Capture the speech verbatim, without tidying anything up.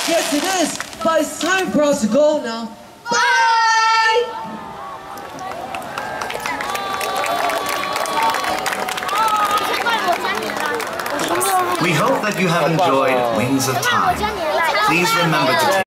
Yes, it is. But it's time for us to go now. Bye! We hope that you have enjoyed Wings of Time. Please remember to take